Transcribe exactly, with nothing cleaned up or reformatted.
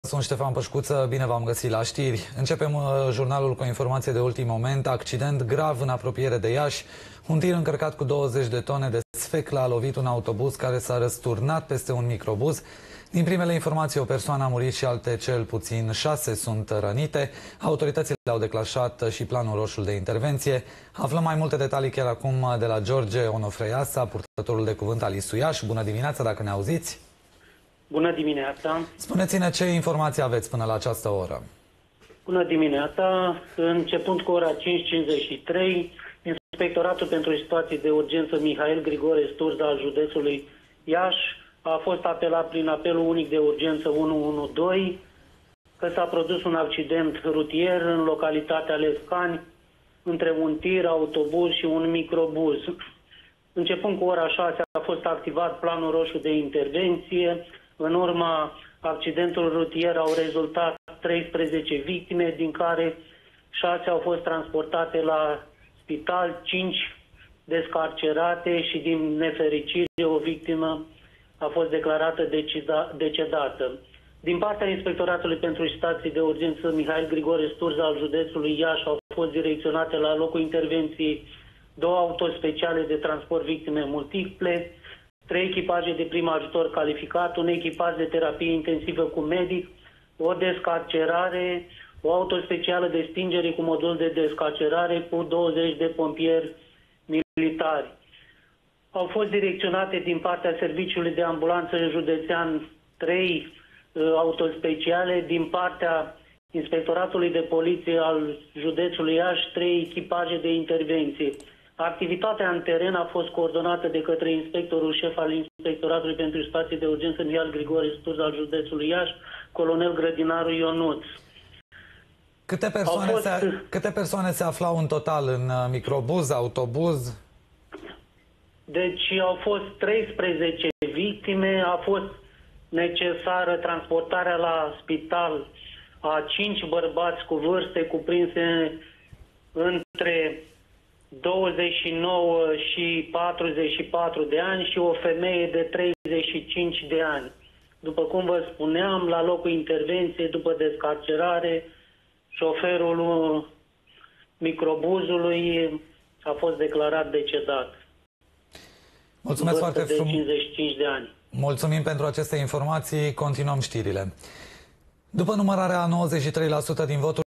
Sunt Ștefan Pășcuță, bine v-am găsit la știri. Începem uh, jurnalul cu o informație de ultim moment. Accident grav în apropiere de Iași. Un tir încărcat cu douăzeci de tone de sfeclă a lovit un autobuz care s-a răsturnat peste un microbuz. Din primele informații, o persoană a murit și alte cel puțin șase sunt rănite. Autoritățile au declanșat și planul roșu de intervenție. Aflăm mai multe detalii chiar acum de la George Onofreiasa, purtătorul de cuvânt al Isuiaș. Bună dimineața, dacă ne auziți! Bună dimineața! Spuneți-ne ce informații aveți până la această oră. Bună dimineața! Începând cu ora cinci cincizeci și trei, Inspectoratul pentru Situații de Urgență Mihail Grigore Sturza al județului Iași a fost apelat prin apelul unic de urgență unu unu doi că s-a produs un accident rutier în localitatea Lescani între un tir, autobuz și un microbuz. Începând cu ora șase a fost activat planul roșu de intervenție. În urma accidentului rutier au rezultat treisprezece victime, din care șase au fost transportate la spital, cinci descarcerate și, din nefericire, o victimă a fost declarată decedată. Din partea Inspectoratului pentru Situații de Urgență Mihail Grigore Sturza al județului Iași au fost direcționate la locul intervenției două autospeciale de transport victime multiple, trei echipaje de prim ajutor calificat, un echipaj de terapie intensivă cu medic, o descarcerare, o autospecială de stingere cu modul de descarcerare cu douăzeci de pompieri militari. Au fost direcționate din partea Serviciului de Ambulanță Județean trei uh, autospeciale, din partea Inspectoratului de Poliție al județului Iași trei echipaje de intervenție. Activitatea în teren a fost coordonată de către inspectorul șef al Inspectoratului pentru Situații de Urgență Mihail Grigore Sturza al județului Iași, colonel grădinaru Ionuț. Câte persoane, fost... se, câte persoane se aflau în total în microbuz, autobuz? Deci au fost treisprezece victime, a fost necesară transportarea la spital a cinci bărbați cu vârste cuprinse între douăzeci și nouă și patruzeci și patru de ani și o femeie de treizeci și cinci de ani. După cum vă spuneam, la locul intervenției, după descarcerare, șoferul microbuzului a fost declarat decedat. Mulțumesc foarte frumos. De cincizeci și cinci de ani. Mulțumim pentru aceste informații. Continuăm știrile. După numărarea a nouăzeci și trei la sută din voturi